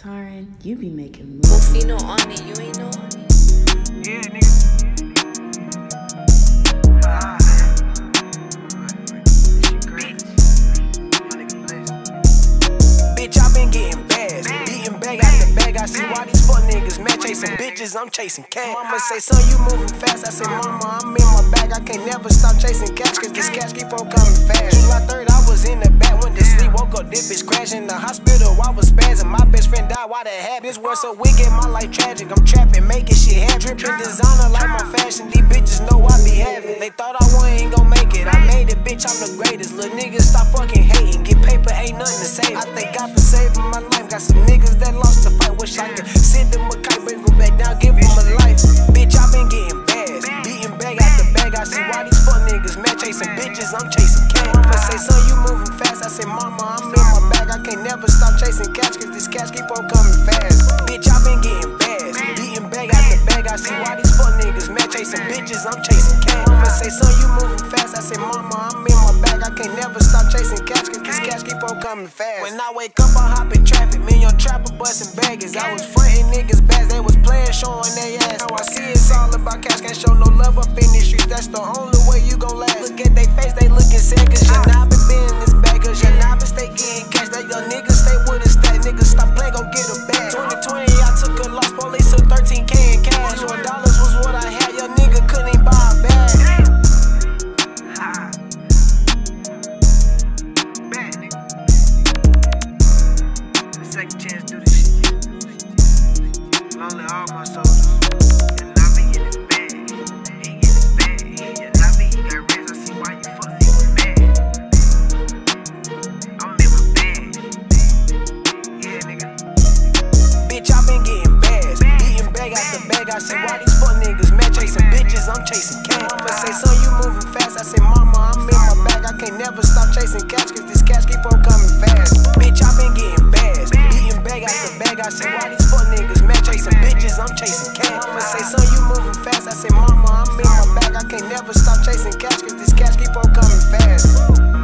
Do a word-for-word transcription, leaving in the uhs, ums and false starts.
Taurin, you be making moves. Bufino on it, you ain't know? Yeah, nigga. Ah. Bitch, I been getting bags, beating bag after bag. I see why these fuck niggas mad chasing bitches. I'm chasing cash. Mama say, son, you moving fast. I say, mama, I'm in my bag. I can't never stop chasing cash, cause this cash keep on coming fast. July third, I was in the back, went to sleep, woke up, this bitch crashing. The hospital, I was spazzing. My best friend died, why that happened? This world so wicked, my life tragic. I'm trapping, making shit happen. Dripping designer like my fashion. These bitches know I be having. They thought I wasn't ain't gon' make it. I made it, bitch, I'm the greatest. Little niggas stop fucking hating. Get paper, ain't nothing to save. I thank God for saving my life. Got some niggas that lost the fight. Wish I could send them a kite, bring them back down, give them a life. Bitch, I been getting bags, beating bag after bag. I see why these fuck niggas mad chasing bitches. I'm chasing cash. Mama say, son, you moving fast. I say, mama, I'm in my bag. I can't never stop chasing cash, cause this cash keep on coming fast. Bitch, I been getting bags, beating bag after bag. I see why these fuck niggas mad chasing bitches. I'm chasing cash. Mama say, son, you moving fast. I say, mama, I'm in my bag. I can't never stop chasing cash, cause this cash keep on coming fast. When I wake up, I hop in traffic. Me and your trapper busting baggage. I was frontin' niggas bags, they was playing, showing they ass. Now I see it's all about cash. Can't show no love up in these streets. That's the only way you gon' last. Look at they face, they looking sad, cause you're not been in this bag. Cause you're not been stay getting cash. That young niggas stay with a stack. Niggas stop playing, gon' get a bag. twenty twenty, I took a loss, police took thirteen K in cash. Your dollars was what I had, your nigga couldn't even buy a bag. Bad nigga. Second chance to do this shit. Lonely all my soldiers. And I be in his bag. He in his bag. And I be, he got rings. I see why you fuck niggas mad. I'm in my bag. Yeah, nigga. Bitch, I been getting bags, beating bag after bag. I see why these fuck niggas mad chasing bitches. I'm chasing cash. Mama say, son, you moving fast. I say, mama, I'm in my bag. I can't never stop chasing cash, cause this cash keep on coming fast. Bitch, I been getting bags, beating bag after bag. I see why these fuck niggas mad chasing bitches. I'm chasing cash. Mama say, son, you moving fast. I say, mama, I'm in my bag. I can't never stop chasing cash, cause this cash keep on coming fast.